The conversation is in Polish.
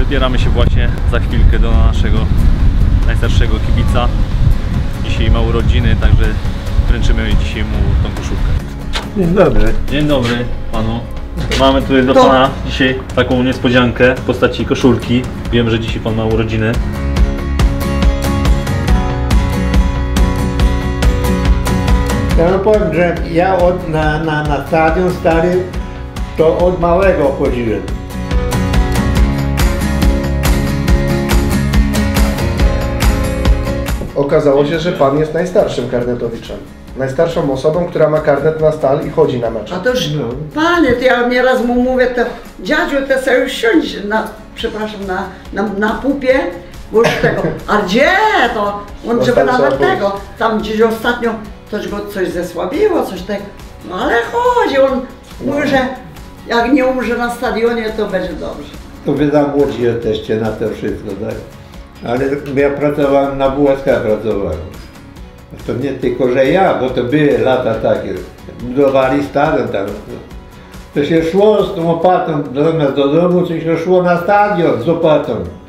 Wybieramy się właśnie za chwilkę do naszego najstarszego kibica. Dzisiaj ma urodziny, także wręczymy dzisiaj mu tą koszulkę. Dzień dobry. Dzień dobry panu. Mamy tutaj dla pana dzisiaj taką niespodziankę w postaci koszulki. Wiem, że dzisiaj pan ma urodziny. Ja no powiem, że ja na stadion stary to od małego chodziłem. Okazało się, że pan jest najstarszym karnetowiczem. Najstarszą osobą, która ma karnet na stal i chodzi na mecze. A to już, panie, to ja nieraz mu mówię, to dziadziu, to sobie już siądź na pupie, bo już tego, a gdzie to? On żeby nawet tego, tam gdzieś ostatnio coś zesłabiło, coś tak, no ale chodzi, on mówi, że jak nie umrze na stadionie, to będzie dobrze. To wy za młodzi jesteście na to wszystko, tak? Ale ja pracowałem na WSK, To nie tylko, że ja, bo to były lata takie. Budowali stadion tam. To się szło z tą łopatą zamiast do domu, to się szło na stadion z łopatą.